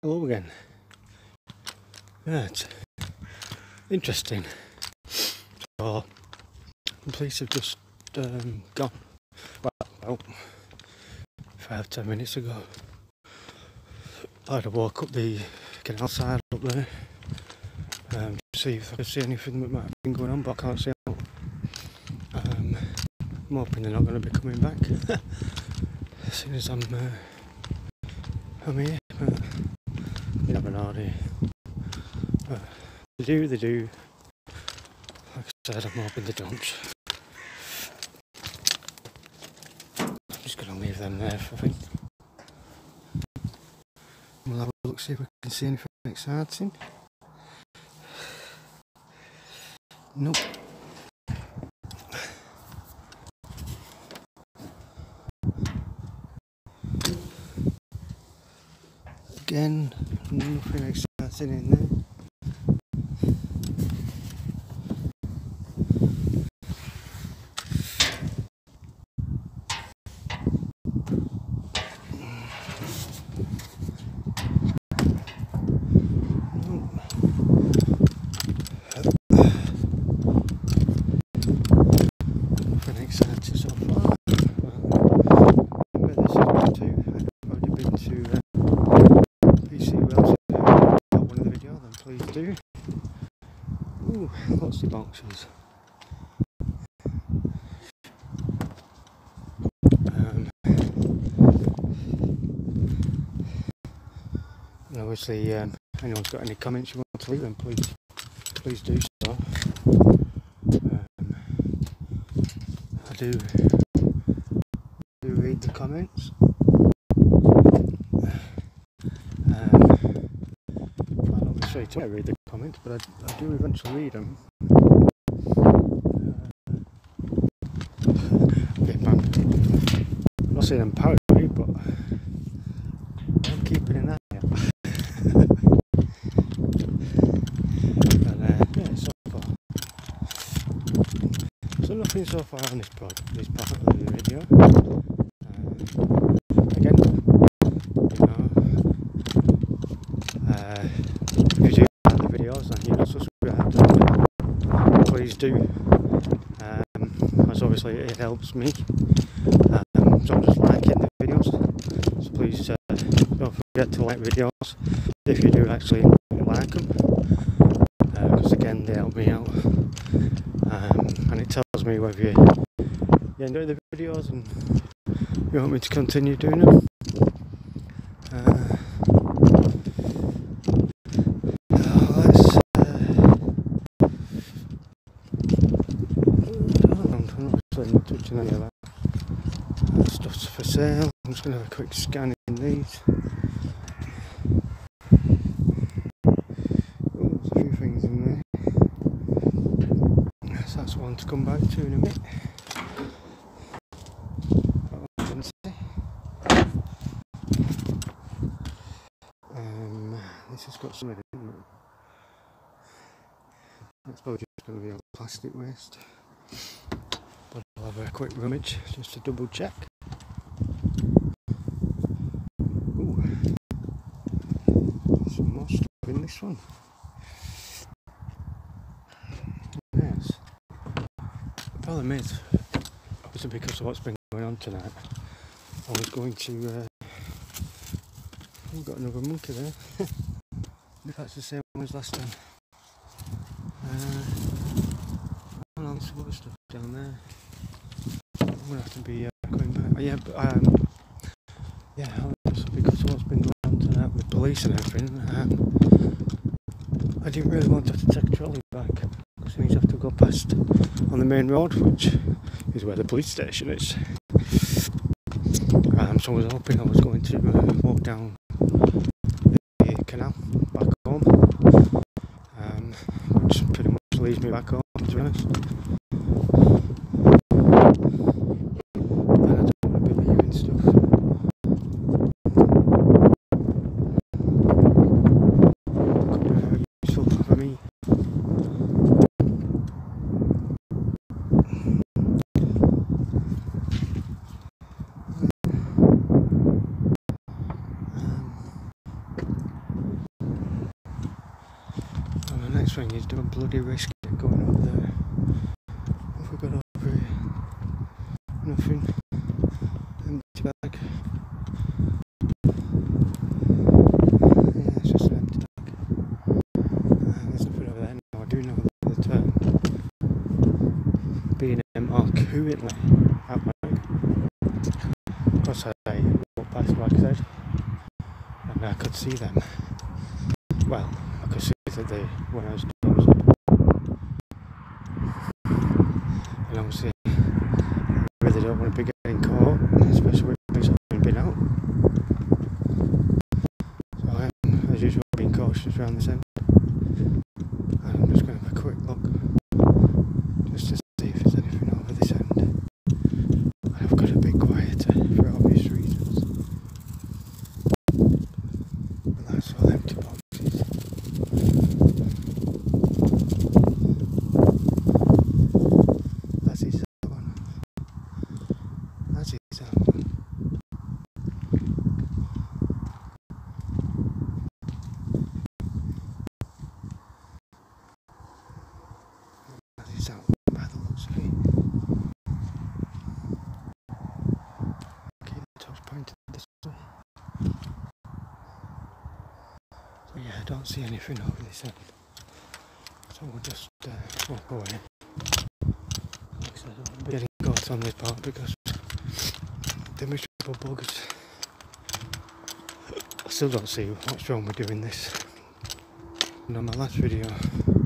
Hello again. Yeah, it's interesting. So, the police have just gone. Well, about 5-10 minutes ago. I'd have walk up the canal side up there, to see if I could see anything that might have been going on, but I can't see out. I'm hoping they're not going to be coming back as soon as I'm here, but you never know, do you? They do. Like I said, I'm hoping they don't. I'm just going to leave them there, I think. We'll have a look, see if we can see anything exciting. Nope. Again, nothing exciting in there. Nothing exciting so far. Where this has been to, I've already been to PC Wells. If you got one of the video, then please do. Ooh, lots of boxes. And obviously, anyone's got any comments you want to leave, then please do so. I do read the comments. I don't be straight away I read the comments, but I do eventually read them. I'm not saying I'm paranoid, but I'm keeping an eye out. And yeah, so far. So nothing so far on this part of the video. Again, you know, if you do like the videos and you're not subscribed, please do. As obviously it helps me. So I'm just liking the videos. So please don't forget to like videos if you do actually like them, because again they help me out, and it tells me whether you enjoy the videos and you want me to continue doing them. I'm not actually touching any of that. Stuff's for sale. I'm just going to have a quick scan in these. Oh, there's a few things in there. So that's one to come back to in a minute. This has got some in it. That's probably just going to be all plastic waste. But I'll have a quick rummage just to double check. Ooh, some more stuff in this one. Yes. The problem is, obviously because of what's been going on tonight, I was going to. We've got another monkey there. If that's the same one as last time. Some other stuff down there. I'm gonna have to be going back. Yeah, but yeah, because of what's been going on tonight with police and everything, I didn't really want to have to take a trolley back because it means I have to go past on the main road, which is where the police station is. So I was hoping I was going to walk down the canal back home, which pretty much leads me back home, to be honest. And I don't want to be leaving stuff. Could be very useful for me. thing is doing bloody risk going over there. What have we got over here? Nothing. Empty bag. Yeah, it's just an empty bag. There's nothing over there. Now I do know that B&M are currently at work. Because I walked past, like I said, and I could see them. Well, I could see that they, when I was doing it, and obviously I really don't want to be getting caught, especially when I haven't been out. So I am, as usual, being cautious around this end. And I'm just going to have a quick look, just to see if there's anything over this end. I've got to be quieter for obvious reasons. But that's all empty boxes. That's his one. That's his one. That's his one by the looks of it. Okay, the top's pointed this way. So yeah, I don't see anything over this end. So we'll just walk away. Like I said, I don't want to be getting caught on this part because the miserable buggers. I still don't see what's wrong with doing this. And on my last video,